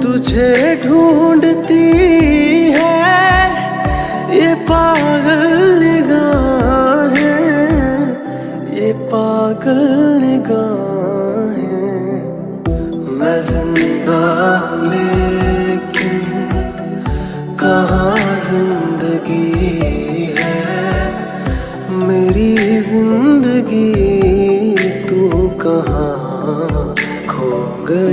तुझे ढूंढती है ये पागल निगाहें, ये पागल निगाहें। मैं जिंदा लेकिन कहाँ जिंदगी है, मेरी जिंदगी तू कहाँ खो गई।